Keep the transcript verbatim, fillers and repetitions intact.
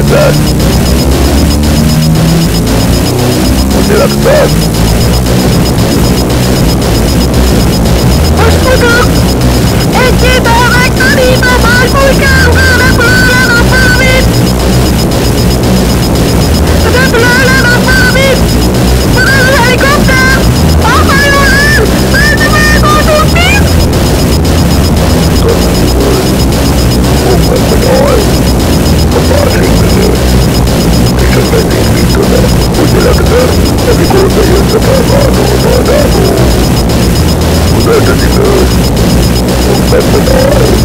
Meglátlak! Hogy laktad? Most futok! Egy-két megtanítom, hogy bujkálunk a repülőlen a valamit! Repülőlen a valamit! Van az helikopter! A hajólen! Mert nem elgondolunk mind! Fogd meg, hogy hajj! A másik mögött! És az mennék mint oda, hogy laktad, amikor bejöttek el Várnózaldából. Oda tegyük őt! Fogd meg, hogy hajj!